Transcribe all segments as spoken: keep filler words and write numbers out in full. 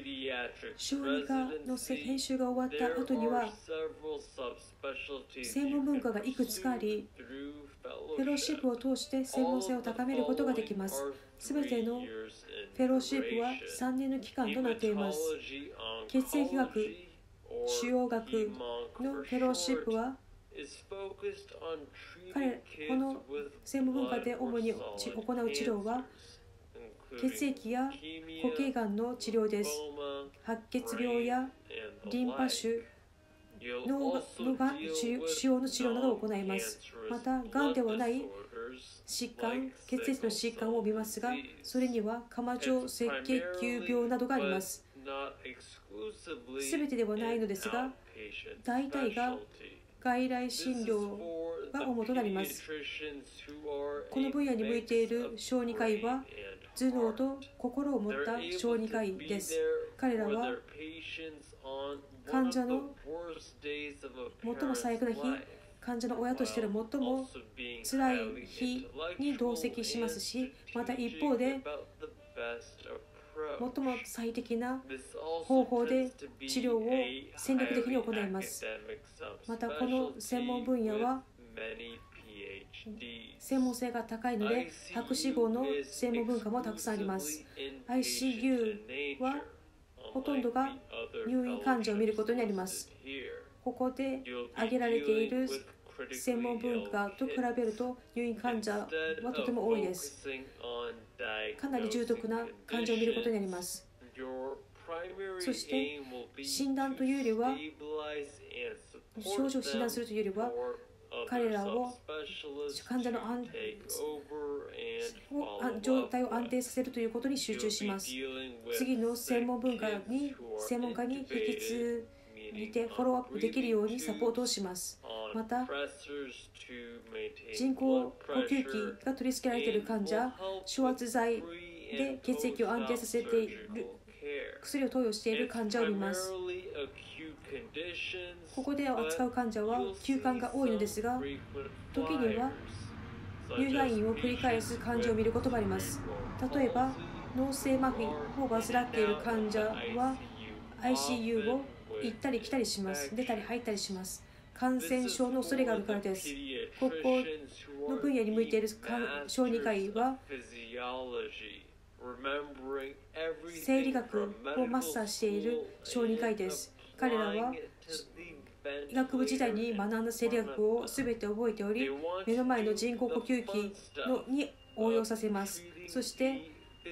小児科の研修が終わった後には専門文化がいくつかあり、フェローシップを通して専門性を高めることができます。すべてのフェローシップはさんねんの期間となっています。血液学、腫瘍学のフェローシップは彼この専門文化で主に行う治療は血液や固形がんの治療です。白血病やリンパ腫、脳のがん、腫瘍の治療などを行います。また、がんではない疾患、血液の疾患を見ますが、それには釜状赤血球病などがあります。すべてではないのですが、大体が外来診療が主となります。この分野に向いている小児科医は、頭脳と心を持った小児科医です。彼らは患者の最も最悪な日、患者の親としての最も辛い日に同席しますし、また一方で最も最適な方法で治療を戦略的に行います。またこの専門分野は専門性が高いので、博士号の専門文化もたくさんあります。アイシーユー はほとんどが入院患者を見ることになります。ここで挙げられている専門文化と比べると入院患者はとても多いです。かなり重篤な患者を見ることになります。そして診断というよりは、症状を診断するというよりは、彼らを患者の安状態を安定させるということに集中します。次の専門文化に専門家に引き継いでフォローアップできるようにサポートをします。また、人工呼吸器が取り付けられている患者、昇圧剤で血液を安定させている薬を投与している患者を見ます。ここで扱う患者は急患が多いのですが、時には入退院を繰り返す患者を見ることがあります。例えば、脳性麻痺を患っている患者は アイシーユー を行ったり来たりします。出たり入ったりします。感染症の恐れがあるからです。ここの分野に向いている小児科医は生理学をマスターしている小児科医です。彼らは医学部時代に学んだ生理学をすべて覚えており、目の前の人工呼吸器のに応用させます。そして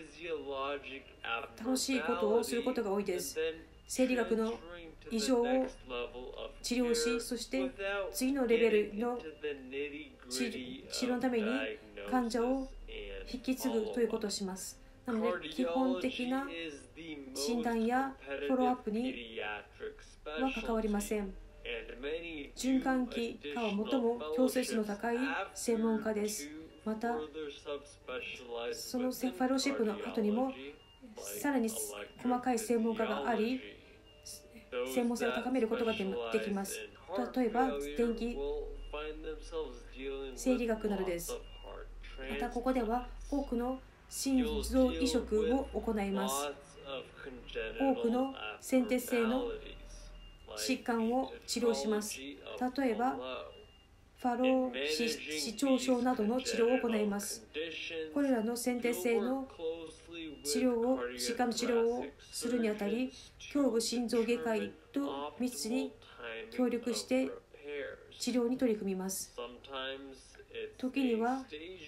楽しいことをすることが多いです。生理学の異常を治療し、そして次のレベルの治療のために患者を引き継ぐということをします。なので、基本的な診断やフォローアップには関わりません。循環器科は最も強制数の高い専門家です。また、そのフェローシップの後にもさらに細かい専門家があり、専門性を高めることができます。例えば、電気生理学などです。また、ここでは多くの心臓移植を行います。多くの先天性の疾患を治療します。例えば、ファロー失調症などの治療を行います。これらの先天性の治療を、疾患の治療をするにあたり、胸部心臓外科医と密に協力して治療に取り組みます。時には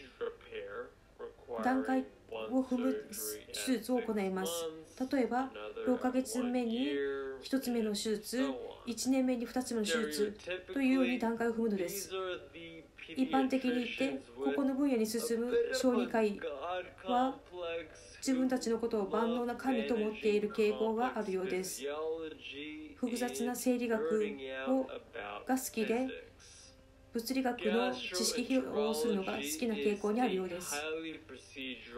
段階を踏む手術を行います。例えば、ろっかげつめにひとつめの手術、いちねんめにふたつめの手術というように段階を踏むのです。一般的に言って、ここの分野に進む小児科医は自分たちのことを万能な神と思っている傾向があるようです。複雑な生理学をが好きで、物理学の知識披露をするのが好きな傾向にあるようです。